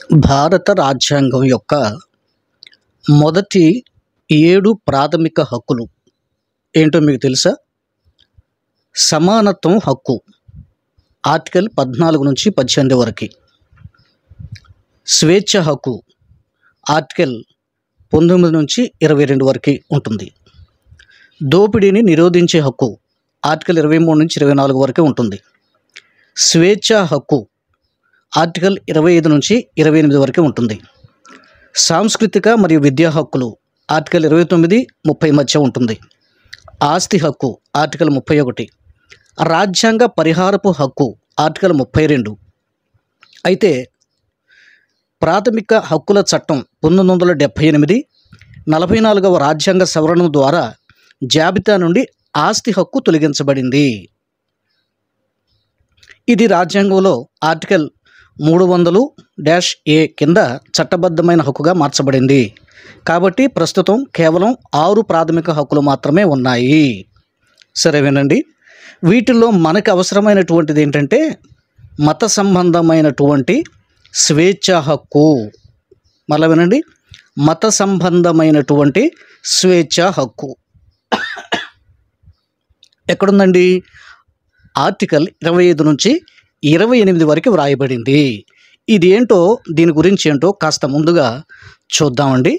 భారత రాజ్యాంగం యొక్క మొదటి 7 ప్రాథమిక హక్కులు ఏంటో మీకు తెలుసా? సమానత్వం హక్కు ఆర్టికల్ 14 నుంచి 18 వరకు. స్వేచ్ఛ హక్కు ఆర్టికల్ 19 నుంచి 22 వరకు ఉంటుంది. దోపిడీని నిరోధించే హక్కు ఆర్టికల్ 23 నుంచి 24 వరకు ఉంటుంది. స్వేచ్ఛ హక్కు ఆర్టికల్ 25 నుంచి 28 వరకు ఉంటుంది. సాంస్కృతిక మరియు విద్యా హక్కులు ఆర్టికల్ 29, 30 మధ్య ఉంటుంది. ఆస్తి హక్కు ఆర్టికల్ 31. రాజ్యాంగ పరిహారపు హక్కు ఆర్టికల్ 32. అయితే ప్రాథమిక హక్కుల చట్టం 1978 44వ రాజ్యాంగ సవరణ ద్వారా జాబితా నుండి ఆస్తి హక్కు తొలగించబడింది. ఇది రాజ్యాంగంలో ఆర్టికల్ 300-A కింద చట్టబద్ధమైన హక్కుగా మార్చబడింది. కాబట్టి ప్రస్తుతం కేవలం 6 ప్రాథమిక హక్కులు మాత్రమే ఉన్నాయి. సరే వినండి, వీటిల్లో మనకు అవసరమైనటువంటిది ఏంటంటే మత సంబంధమైనటువంటి స్వేచ్ఛ హక్కు. మళ్ళీ వినండి, మత సంబంధమైనటువంటి స్వేచ్ఛ హక్కు ఎక్కడుందండి? ఆర్టికల్ 25 నుంచి 28 వరకు వ్రాయబడింది. ఇది ఏంటో, దీని గురించి ఏంటో కాస్త ముందుగా చూద్దామండి.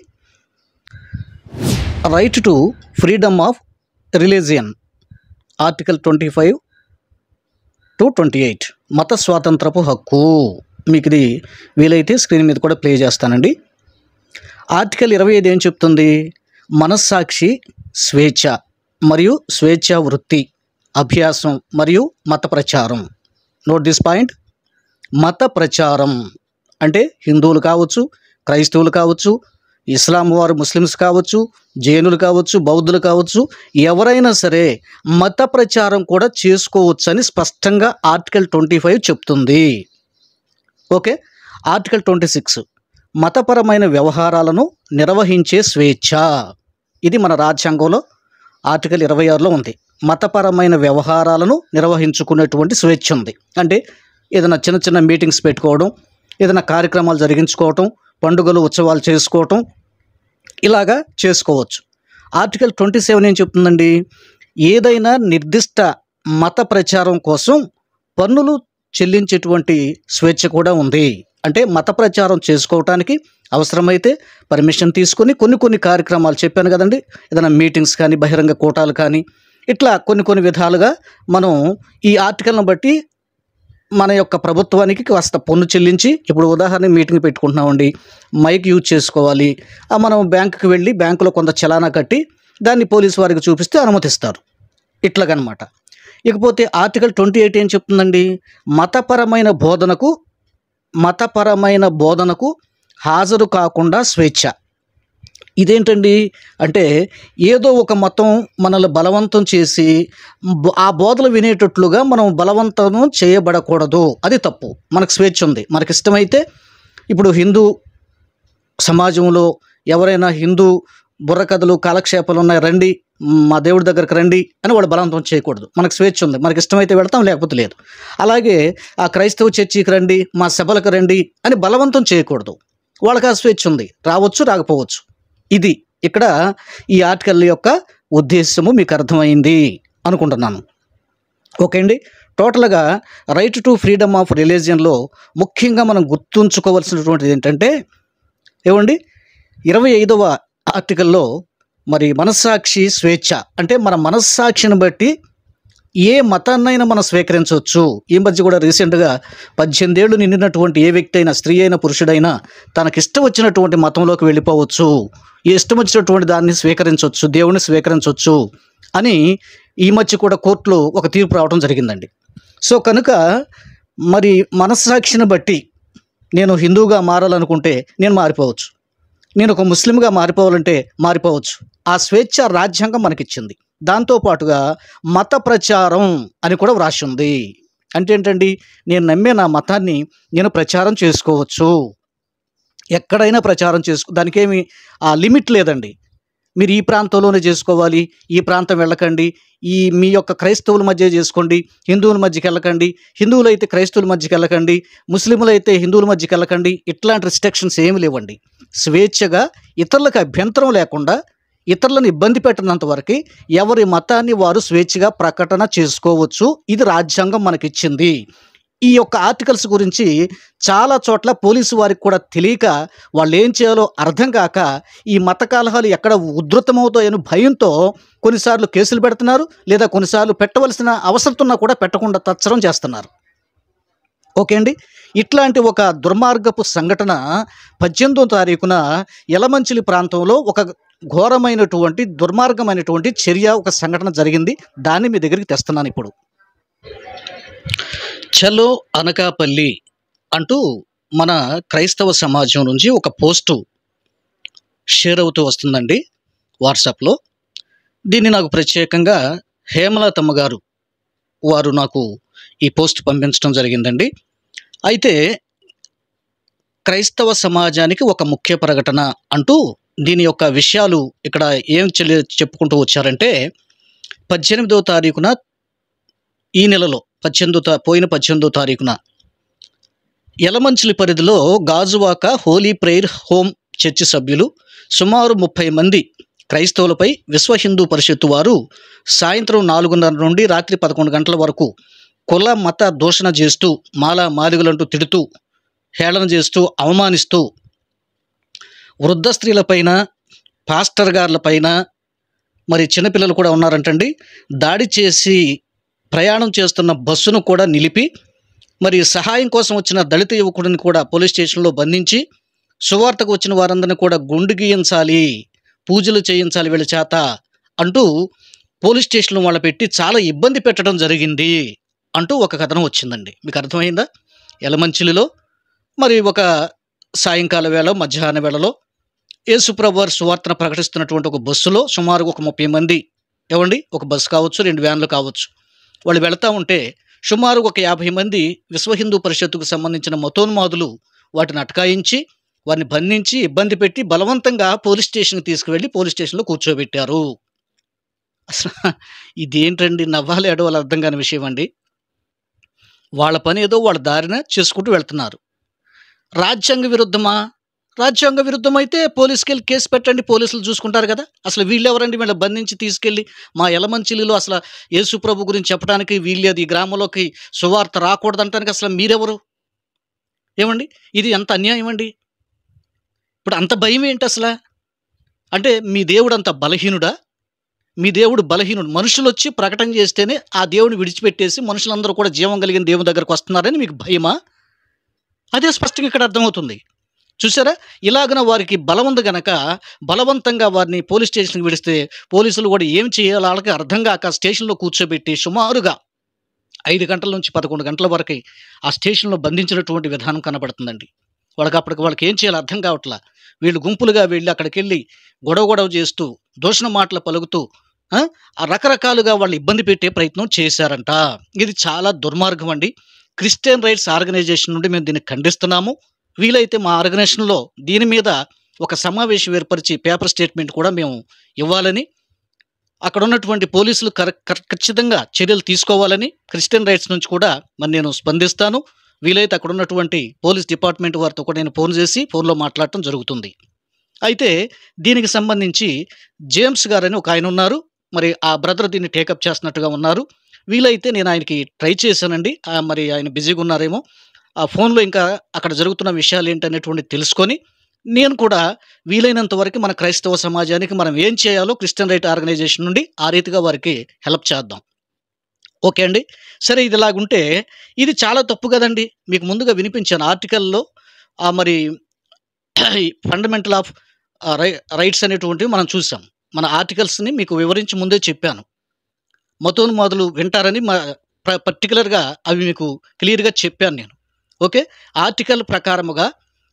Right to freedom of religion article 25 to 28 మత స్వాతంత్రపు హక్కు. మీకు ఇది వీలైతే స్క్రీన్ మీద కూడా ప్లే చేస్తానండి. ఆర్టికల్ 25 ఏం చెప్తుంది? మనస్సాక్షి స్వేచ్ఛ మరియు స్వేచ్ఛా వృత్తి, అభ్యాసం మరియు మత ప్రచారం. Note this point. మత ప్రచారం అంటే హిందువులు కావచ్చు, క్రైస్తవులు కావచ్చు, ఇస్లాం వారు, ముస్లిమ్స్ కావచ్చు, జైనులు కావచ్చు, బౌద్ధులు కావచ్చు, ఎవరైనా సరే మత ప్రచారం కూడా చేసుకోవచ్చని స్పష్టంగా ఆర్టికల్ 25 చెప్తుంది. ఓకే. ఆర్టికల్ 26 మతపరమైన వ్యవహారాలను నిర్వహించే స్వేచ్ఛ. ఇది మన రాజ్యాంగంలో ఆర్టికల్ 26లో ఉంది. మతపరమైన వ్యవహారాలను నిర్వహించుకునేటువంటి స్వేచ్ఛ ఉంది. అంటే ఏదైనా చిన్న చిన్న మీటింగ్స్ పెట్టుకోవడం, ఏదైనా కార్యక్రమాలు జరిగించుకోవటం, పండుగలు ఉత్సవాలు చేసుకోవటం, ఇలాగా చేసుకోవచ్చు. ఆర్టికల్ 27 ఏం చెప్తుందండి? ఏదైనా నిర్దిష్ట మత ప్రచారం కోసం పన్నులు చెల్లించేటువంటి స్వేచ్ఛ కూడా ఉంది. అంటే మత ప్రచారం చేసుకోవటానికి అవసరమైతే పర్మిషన్ తీసుకొని కొన్ని కార్యక్రమాలు చెప్పాను కదండి, ఏదైనా మీటింగ్స్ కానీ, బహిరంగ కూటాలు కానీ, ఇట్లా కొన్ని విధాలుగా మనం ఈ ఆర్టికల్ని బట్టి మన యొక్క ప్రభుత్వానికి కాస్త పన్ను చెల్లించి, ఇప్పుడు ఉదాహరణ మీటింగ్ పెట్టుకుంటున్నామండి, మైక్ యూజ్ చేసుకోవాలి, మనం బ్యాంకుకి వెళ్ళి బ్యాంకులో కొంత చలానా కట్టి దాన్ని పోలీసు వారికి చూపిస్తే అనుమతిస్తారు, ఇట్లాగనమాట. ఇకపోతే ఆర్టికల్ 28 ఏం చెప్తుందండి? మతపరమైన బోధనకు హాజరు కాకుండా స్వేచ్ఛ. ఇదేంటండి అంటే ఏదో ఒక మతం మనల్ని బలవంతం చేసి ఆ బోధలు వినేటట్లుగా మనం బలవంతం చేయబడకూడదు, అది తప్పు. మనకు స్వేచ్ఛ ఉంది. మనకి ఇష్టమైతే ఇప్పుడు హిందూ సమాజంలో ఎవరైనా హిందూ బుర్రకథలు, కాలక్షేపాలు ఉన్నాయి, రండి మా దేవుడి దగ్గరికి రండి అని వాడు బలవంతం చేయకూడదు. మనకు స్వేచ్ఛ ఉంది. మనకి ఇష్టమైతే వెళ్తాం, లేకపోతే లేదు. అలాగే ఆ క్రైస్తవ చర్చికి రండి, మా సభలకు రండి అని బలవంతం చేయకూడదు. వాళ్ళకి ఆ స్వేచ్ఛ ఉంది, రావచ్చు, రాకపోవచ్చు. ఇది ఇక్కడ ఈ ఆర్టికల్ యొక్క ఉద్దేశము మీకు అర్థమైంది అనుకుంటున్నాను. ఓకే అండి. టోటల్గా రైట్ టు ఫ్రీడమ్ ఆఫ్ రిలీజియన్లో ముఖ్యంగా మనం గుర్తుంచుకోవాల్సినటువంటిది ఏంటంటే, ఏమండి, 25వ ఆర్టికల్లో మరి మనస్సాక్షి స్వేచ్ఛ అంటే మన మనస్సాక్షిని బట్టి ఏ మతాన్నైనా మనం స్వీకరించవచ్చు. ఈ మధ్య కూడా రీసెంట్గా 18 ఏళ్ళు నిండినటువంటి ఏ వ్యక్తి అయినా, స్త్రీ అయినా పురుషుడైనా, తనకిష్టం వచ్చినటువంటి మతంలోకి వెళ్ళిపోవచ్చు, ఇష్టం వచ్చినటువంటి దాన్ని స్వీకరించవచ్చు, దేవుని స్వీకరించవచ్చు అని ఈ మధ్య కూడా కోర్టులో ఒక తీర్పు రావడం జరిగిందండి. సో కనుక మరి మనస్సాక్షిని బట్టి నేను హిందూగా మారాలనుకుంటే నేను మారిపోవచ్చు, నేను ఒక ముస్లింగా మారిపోవాలంటే మారిపోవచ్చు. ఆ స్వేచ్ఛ రాజ్యాంగం మనకిచ్చింది. దాంతోపాటుగా మత ప్రచారం అని కూడా వ్రాసి ఉంది. అంటే ఏంటండి? నేను నమ్మే నా మతాన్ని నేను ప్రచారం చేసుకోవచ్చు, ఎక్కడైనా ప్రచారం దానికేమి లిమిట్ లేదండి. మీరు ఈ ప్రాంతంలోనే చేసుకోవాలి, ఈ ప్రాంతం వెళ్ళకండి, మీ యొక్క క్రైస్తవుల మధ్య చేసుకోండి, హిందువుల మధ్యకి వెళ్ళకండి, హిందువులు అయితే క్రైస్తవుల మధ్యకి వెళ్ళకండి, ముస్లింలు అయితే హిందువుల మధ్యకి వెళ్ళకండి, ఇట్లాంటి రిస్ట్రిక్షన్స్ ఏమి లేవండి. స్వేచ్ఛగా ఇతరులకు అభ్యంతరం లేకుండా, ఇతరులను ఇబ్బంది పెట్టినంత వరకు ఎవరి మతాన్ని వారు స్వేచ్ఛగా ప్రకటన చేసుకోవచ్చు. ఇది రాజ్యాంగం మనకిచ్చింది. ఈ యొక్క ఆర్టికల్స్ గురించి చాలా చోట్ల పోలీసు వారికి కూడా తెలియక, వాళ్ళు ఏం చేయాలో అర్థం కాక, ఈ మత కలహాలు ఎక్కడ ఉధృతమవుతాయని భయంతో కొన్నిసార్లు కేసులు పెడుతున్నారు, లేదా కొన్నిసార్లు పెట్టవలసిన అవసరం కూడా పెట్టకుండా తత్సరం చేస్తున్నారు. ఓకే అండి. ఇట్లాంటి ఒక దుర్మార్గపు సంఘటన 18వ తారీఖున యలమంచిలి ప్రాంతంలో ఒక ఘోరమైనటువంటి దుర్మార్గమైనటువంటి చర్య, ఒక సంఘటన జరిగింది. దాన్ని మీ దగ్గరికి తెస్తున్నాను ఇప్పుడు. చలో అనకాపల్లి అంటూ మన క్రైస్తవ సమాజం నుంచి ఒక పోస్టు షేర్ అవుతూ వస్తుందండి వాట్సాప్లో. దీన్ని నాకు ప్రత్యేకంగా హేమలతమ్మ గారు వారు నాకు ఈ పోస్ట్ పంపించడం జరిగిందండి. అయితే క్రైస్తవ సమాజానికి ఒక ముఖ్య ప్రకటన అంటూ దీని యొక్క విషయాలు ఇక్కడ ఏం చెప్పుకుంటూ వచ్చారంటే, 18వ తారీఖున ఈ నెలలో పోయిన 18వ తారీఖున యలమంచిలి పరిధిలో Gajuwaka holy prayer home church సభ్యులు సుమారు 30 మంది క్రైస్తవులపై విశ్వ హిందూ పరిషత్తు వారు సాయంత్రం 4:30 నుండి రాత్రి 11 గంటల వరకు కుల మత దూషణ చేస్తూ, మాదిగలంటూ తిడుతూ, హేళన చేస్తూ, అవమానిస్తూ, వృద్ధ స్త్రీలపైన, పాస్టర్ గార్లపైన, మరి చిన్నపిల్లలు కూడా ఉన్నారంటండి, దాడి చేసి ప్రయాణం చేస్తున్న బస్సును కూడా నిలిపి, మరి సహాయం కోసం వచ్చిన దళిత యువకుడిని కూడా పోలీస్ స్టేషన్లో బంధించి, సువార్తకు వచ్చిన వారందరినీ కూడా గుండు గీయించాలి, పూజలు చేయించాలి వీళ్ళ చేత అంటూ పోలీస్ స్టేషన్లో వాళ్ళ పెట్టి చాలా ఇబ్బంది పెట్టడం జరిగింది అంటూ ఒక కథనం వచ్చిందండి. మీకు అర్థమైందా? యలమంచిలిలో మరి ఒక సాయంకాల వేళ, మధ్యాహ్న వేళలో యేసుప్రభు వారి సువార్తను ప్రకటిస్తున్నటువంటి ఒక బస్సులో సుమారుగా ఒక 30 మంది, ఒక బస్సు కావచ్చు, 2 వ్యాన్లు కావచ్చు, వాళ్ళు వెళతా ఉంటే సుమారు ఒక 50 మంది విశ్వ హిందూ పరిషత్తుకు సంబంధించిన మతోన్మాదులు వాటిని అటకాయించి, వారిని బంధించి, ఇబ్బంది పెట్టి బలవంతంగా పోలీస్ స్టేషన్కి తీసుకువెళ్ళి పోలీస్ స్టేషన్లో కూర్చోబెట్టారు. అసలు ఇదేంటండి, నవ్వాలి ఏడవాలి అర్థం కాని విషయం అండి. వాళ్ళ పని ఏదో వాళ్ళ దారిన చేసుకుంటూ వెళ్తున్నారు. రాజ్యాంగ విరుద్ధమా? రాజ్యాంగ విరుద్ధం అయితే పోలీసుకి వెళ్ళి కేసు పెట్టండి, పోలీసులు చూసుకుంటారు కదా. అసలు వీళ్ళెవరండి వీళ్ళ బంధించి తీసుకెళ్ళి మా యలమంచిలిలో అసలు యేసు ప్రభు గురించి చెప్పడానికి, వీళ్ళది ఈ గ్రామంలోకి సువార్త రాకూడదంటానికి అసలు మీరెవరు? ఏమండి, ఇది ఎంత అన్యాయం అండి. ఇప్పుడు అంత భయం ఏంటి అసలు? అంటే మీ దేవుడు అంత బలహీనుడా? మీ దేవుడు బలహీనుడు. మనుషులు వచ్చి ప్రకటన చేస్తేనే ఆ దేవుని విడిచిపెట్టేసి మనుషులందరూ కూడా జీవం కలిగిన దేవుని దగ్గరకు వస్తున్నారని మీకు భయమా? అదే స్పష్టంగా ఇక్కడ అర్థమవుతుంది. చూసారా? ఇలాగన వారికి బలం ఉంది గనక బలవంతంగా వారిని పోలీస్ స్టేషన్కి విడిస్తే పోలీసులు కూడా ఏం చేయాలో వాళ్ళకి అర్థం కాక స్టేషన్లో కూర్చోబెట్టి సుమారుగా 5 గంటల నుంచి 11 గంటల వరకు ఆ స్టేషన్లో బంధించినటువంటి విధానం కనబడుతుందండి. వాళ్ళకి ఏం చేయాలో అర్థం కావట్లా. వీళ్ళు గుంపులుగా వెళ్ళి అక్కడికి వెళ్ళి గొడవ చేస్తూ, దూషణ మాటలు పలుకుతూ, రకరకాలుగా వాళ్ళు ఇబ్బంది పెట్టే ప్రయత్నం చేశారంట. ఇది చాలా దుర్మార్గం అండి. క్రిస్టియన్ రైట్స్ ఆర్గనైజేషన్ నుండి మేము దీన్ని ఖండిస్తున్నాము. వీలైతే మా ఆర్గనైజేషన్లో దీని మీద ఒక సమావేశం ఏర్పరిచి పేపర్ స్టేట్మెంట్ కూడా మేము ఇవ్వాలని, అక్కడ ఉన్నటువంటి పోలీసులు ఖచ్చితంగా చర్యలు తీసుకోవాలని క్రిస్టియన్ రైట్స్ నుంచి కూడా మరి నేను స్పందిస్తాను. వీలైతే అక్కడ ఉన్నటువంటి పోలీస్ డిపార్ట్మెంట్ వారితో కూడా నేను ఫోన్లో మాట్లాడటం జరుగుతుంది. అయితే దీనికి సంబంధించి జేమ్స్ గారని ఒక ఆయన ఉన్నారు. మరి ఆ బ్రదర్ దీన్ని టేకప్ చేస్తున్నట్టుగా ఉన్నారు. వీలైతే నేను ఆయనకి ట్రై చేశానండి. మరి ఆయన బిజీగా ఉన్నారేమో. ఆ ఫోన్లో ఇంకా అక్కడ జరుగుతున్న విషయాలు ఏంటనేటువంటి తెలుసుకొని నేను కూడా వీలైనంత వరకు మన క్రైస్తవ సమాజానికి మనం ఏం చేయాలో క్రిస్టియన్ రైట్ ఆర్గనైజేషన్ నుండి ఆ రీతిగా వారికి హెల్ప్ చేద్దాం. ఓకే అండి. సరే, ఇది ఇలాగుంటే ఇది చాలా తప్పు కదండి. మీకు ముందుగా వినిపించాను ఆర్టికల్లో మరి ఫండమెంటల్ ఆఫ్ రైట్స్ అనేటువంటివి మనం చూసాం. మన ఆర్టికల్స్ని మీకు వివరించి ముందే చెప్పాను. మతోన్మాదులు వింటారని పర్టికులర్గా అవి మీకు క్లియర్గా చెప్పాను నేను. ఓకే. ఆర్టికల్ ప్రకారముగా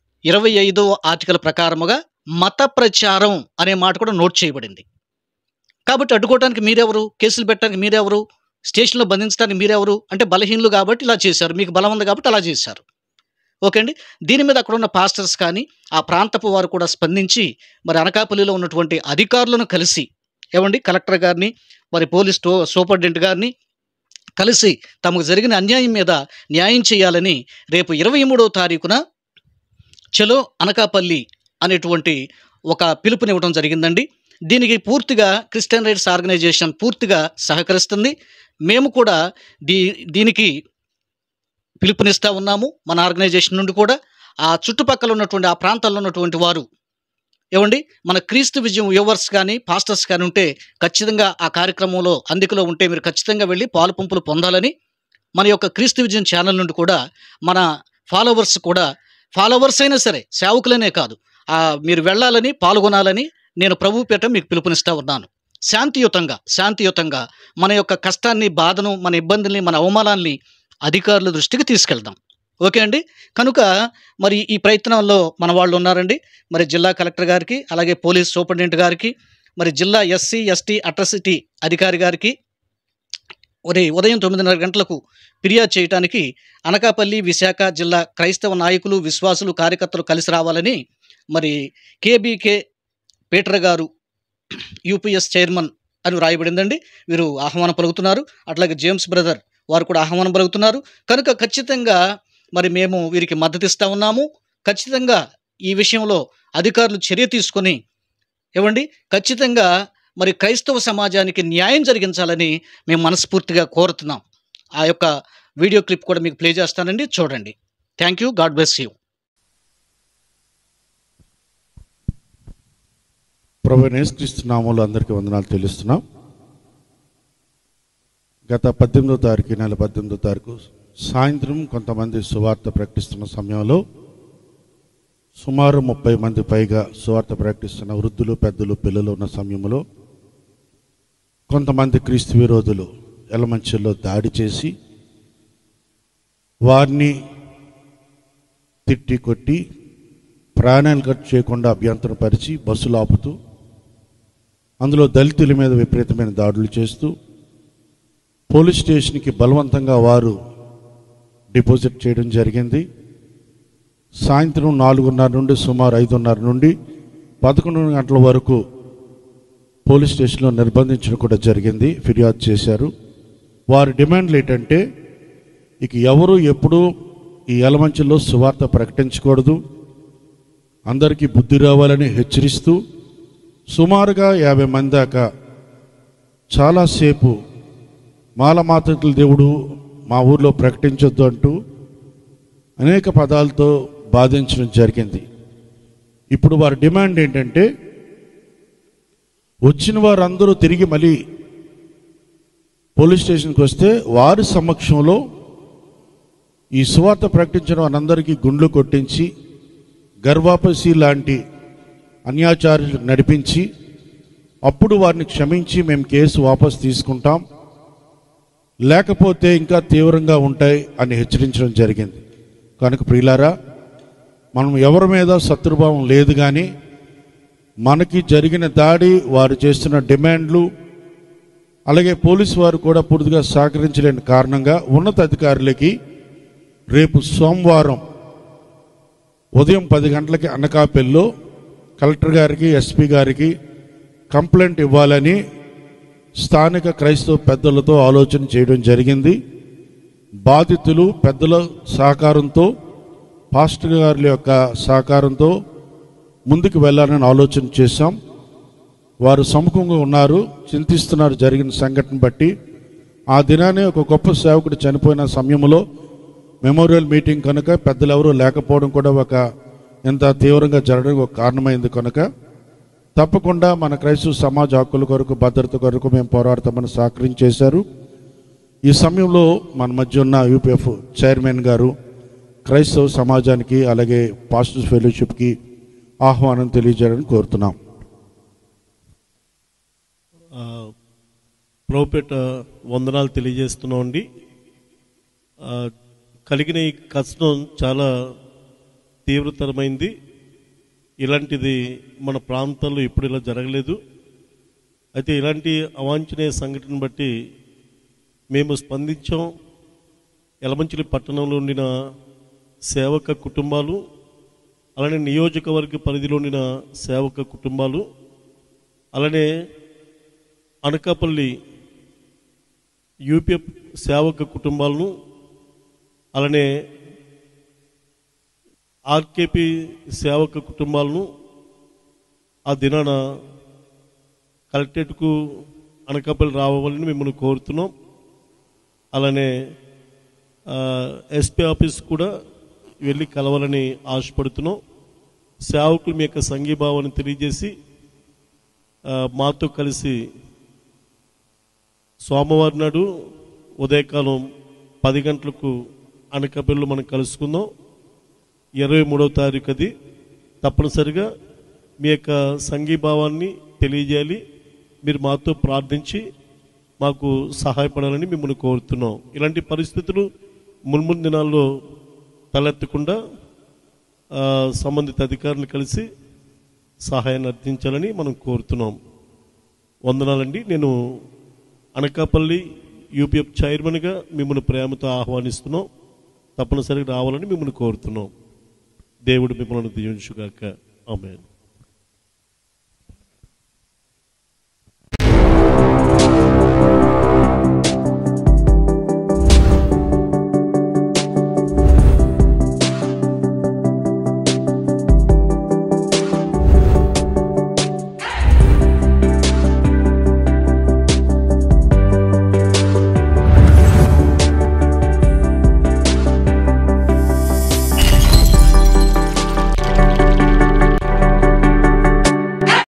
25వ ఆర్టికల్ ప్రకారముగా మత ప్రచారం అనే మాట కూడా నోట్ చేయబడింది. కాబట్టి అడ్డుకోవడానికి మీరెవరు? కేసులు పెట్టడానికి మీరెవరు? స్టేషన్లో బంధించడానికి మీరెవరు? అంటే బలహీనులు కాబట్టి ఇలా చేశారు, మీకు బలం ఉంది కాబట్టి అలా చేశారు. ఓకే అండి. దీని మీద అక్కడ ఉన్న పాస్టర్స్ కానీ, ఆ ప్రాంతపు వారు కూడా స్పందించి మరి అనకాపల్లిలో ఉన్నటువంటి అధికారులను కలిసి ఏవండి కలెక్టర్ గారిని, మరి పోలీస్ సూపరింటెండెంట్ గారిని కలిసి తమకు జరిగిన అన్యాయం మీద న్యాయం చేయాలని రేపు 23వ తారీఖున చలో అనకాపల్లి అనేటువంటి ఒక పిలుపునివ్వడం జరిగిందండి. దీనికి పూర్తిగా క్రిస్టియన్ రైట్స్ ఆర్గనైజేషన్ పూర్తిగా సహకరిస్తుంది. మేము కూడా దీనికి పిలుపునిస్తా ఉన్నాము. మన ఆర్గనైజేషన్ నుండి కూడా ఆ చుట్టుపక్కల ఉన్నటువంటి ఆ ప్రాంతాల్లో ఉన్నటువంటి వారు ఏవండి మన క్రీస్తు విజయం వ్యూవర్స్ కానీ పాస్టర్స్ కానీ ఉంటే ఖచ్చితంగా ఆ కార్యక్రమంలో అందుకులో ఉంటే మీరు ఖచ్చితంగా వెళ్ళి పాలు పంపులు పొందాలని మన యొక్క క్రీస్తు విజయం ఛానల్ నుండి కూడా మన ఫాలోవర్స్ అయినా సరే సేవకులనే కాదు మీరు వెళ్ళాలని పాల్గొనాలని నేను ప్రభు పేట మీకు పిలుపునిస్తా ఉన్నాను. శాంతియుతంగా మన యొక్క కష్టాన్ని, బాధను, మన ఇబ్బందుల్ని, మన అవమానాల్ని అధికారుల దృష్టికి తీసుకెళ్దాం. ఓకే అండి. కనుక మరి ఈ ప్రయత్నంలో మన వాళ్ళు ఉన్నారండి. మరి జిల్లా కలెక్టర్ గారికి, అలాగే పోలీస్ సూపరింటెండెంట్ గారికి, మరి జిల్లా ఎస్సీ ఎస్టీ అట్రాసిటీ అధికారి గారికి ఉదయం 9:30 గంటలకు ఫిర్యాదు చేయడానికి అనకాపల్లి, విశాఖ జిల్లా క్రైస్తవ నాయకులు, విశ్వాసులు, కార్యకర్తలు కలిసి రావాలని మరి కేబీకే పీటర్ గారు యూపీఎస్ చైర్మన్ అని వ్రాయబడిందండి. వీరు ఆహ్వానం పలుకుతున్నారు. అట్లాగే జేమ్స్ బ్రదర్ వారు కూడా ఆహ్వానం పలుకుతున్నారు. కనుక ఖచ్చితంగా మరి మేము వీరికి మద్దతు ఇస్తా ఉన్నాము. ఖచ్చితంగా ఈ విషయంలో అధికారులు చర్య తీసుకొని ఏవండి ఖచ్చితంగా మరి క్రైస్తవ సమాజానికి న్యాయం జరిగించాలని మేము మనస్ఫూర్తిగా కోరుతున్నాం. ఆ యొక్క వీడియో క్లిప్ కూడా మీకు ప్లే చేస్తానండి, చూడండి. Thank you. God bless you. ప్రభువైన యేసుక్రీస్తు నామములో అందరికీ వందనాలు తెలుస్తున్నాం. గత 18వ తారీఖు, నెల 18వ తారీఖు సాయంత్రం కొంతమంది సువార్త ప్రకటిస్తున్న సమయంలో సుమారు 30 మంది పైగా సువార్త ప్రకటిస్తున్న వృద్ధులు, పెద్దలు, పిల్లలు ఉన్న సమయంలో కొంతమంది క్రీస్తు విరోధులు ఎలమంచిలో దాడి చేసి వారిని తిట్టి కొట్టి ప్రాణాలు ఖర్చు చేయకుండా అభ్యంతరపరిచి బస్సులు ఆపుతూ అందులో దళితుల మీద విపరీతమైన దాడులు చేస్తూ పోలీస్ స్టేషన్కి బలవంతంగా వారు డిపాజిట్ చేయడం జరిగింది. సాయంత్రం 4:30 నుండి సుమారు 5:30 నుండి 11 గంటల వరకు పోలీస్ స్టేషన్లో నిర్బంధించడం కూడా జరిగింది. ఫిర్యాదు చేశారు. వారి డిమాండ్లు ఏంటంటే ఇక ఎవరు ఎప్పుడు ఈ యలమంచిలో సువార్త ప్రకటించకూడదు, అందరికీ బుద్ధి రావాలని హెచ్చరిస్తూ సుమారుగా 50 మంది దాకా చాలాసేపు మాలమాతృకుల దేవుడు మా ఊర్లో ప్రకటించొద్దు అంటూ అనేక పదాలతో బాధించడం జరిగింది. ఇప్పుడు వారి డిమాండ్ ఏంటంటే వచ్చిన వారందరూ తిరిగి మళ్ళీ పోలీస్ స్టేషన్కి వస్తే వారి సమక్షంలో ఈ సువార్త ప్రకటించిన వారందరికీ గుండ్లు కొట్టించి గర్వాపసి లాంటి అన్యాచార్యులు నడిపించి అప్పుడు వారిని క్షమించి మేము కేసు వాపసు తీసుకుంటాం, లేకపోతే ఇంకా తీవ్రంగా ఉంటాయి అని హెచ్చరించడం జరిగింది. కనుక ప్రియులారా, మనం ఎవరి మీద శత్రుభావం లేదు, కానీ మనకి జరిగిన దాడి, వారు చేస్తున్న డిమాండ్లు, అలాగే పోలీసు వారు కూడా పూర్తిగా సహకరించలేని కారణంగా ఉన్నత అధికారులకి రేపు సోమవారం ఉదయం 10 గంటలకి అనకాపల్లిలో కలెక్టర్ గారికి, ఎస్పీ గారికి కంప్లైంట్ ఇవ్వాలని స్థానిక క్రైస్తవ పెద్దలతో ఆలోచన చేయడం జరిగింది. బాధితులు పెద్దల సహకారంతో, పాస్టర్ గారి యొక్క సహకారంతో ముందుకు వెళ్ళాలని ఆలోచన చేశాం. వారు సముఖంగా ఉన్నారు, చింతిస్తున్నారు జరిగిన సంఘటన బట్టి. ఆ దినానే ఒక గొప్ప సేవకుడు చనిపోయిన సమయంలో మెమోరియల్ మీటింగ్ కనుక పెద్దలు ఎవరూ లేకపోవడం కూడా ఒక ఎంత తీవ్రంగా జరగడానికి ఒక కారణమైంది. కనుక తప్పకుండా మన క్రైస్తవ సమాజ హక్కుల కొరకు, భద్రత కొరకు మేము పోరాడతామని సహకరించేశారు. ఈ సమయంలో మన మధ్య ఉన్న యూపీఎఫ్ చైర్మన్ గారు క్రైస్తవ సమాజానికి అలాగే పాస్టర్స్ ఫెలోషిప్కి ఆహ్వానం తెలియజేయడానికి కోరుతున్నాం. ప్రభుపేట వందనాలు తెలియజేస్తున్నామండి. కలిగిన ఈ కష్టం చాలా తీవ్రతరమైంది. ఇలాంటిది మన ప్రాంతాల్లో ఇప్పుడు ఇలా జరగలేదు. అయితే ఇలాంటి అవాంఛనీయ సంఘటన బట్టి మేము స్పందించాం. యలమంచిలి పట్టణంలో ఉండిన సేవక కుటుంబాలు, అలానే నియోజకవర్గ పరిధిలోని సేవక కుటుంబాలు, అలానే అనకాపల్లి యూపీఎఫ్ సేవక కుటుంబాలను, అలానే ఆర్కేపీ సేవక కుటుంబాలను ఆ దినాన కలెక్టరేట్కు అనకాపల్లి రావాలని మిమ్మల్ని కోరుతున్నాం. అలానే ఎస్పీ ఆఫీస్ కూడా వెళ్ళి కలవాలని ఆశపడుతున్నాం. సేవకులు మీ యొక్క సంఘీభావాన్ని తెలియజేసి మాతో కలిసి సోమవారం నాడు ఉదయకాలం 10 గంటలకు అనకాపల్లిలో మనం కలుసుకుందాం. 23వ తారీఖు అది. తప్పనిసరిగా మీ యొక్క సంఘీభావాన్ని తెలియజేయాలి. మీరు మాతో ప్రార్థించి మాకు సహాయపడాలని మిమ్మల్ని కోరుతున్నాం. ఇలాంటి పరిస్థితులు మున్ముందు దినాల్లో తలెత్తకుండా సంబంధిత అధికారులు కలిసి సహాయాన్ని అర్థించాలని మనం కోరుతున్నాం. వందనాలండి. నేను అనకాపల్లి యూపీఎఫ్ చైర్మన్గా మిమ్మల్ని ప్రేమతో ఆహ్వానిస్తున్నాం. తప్పనిసరిగా రావాలని మిమ్మల్ని కోరుతున్నాం. దేవుడు మిమ్మల్ని దీవించుగాక. ఆమేన్.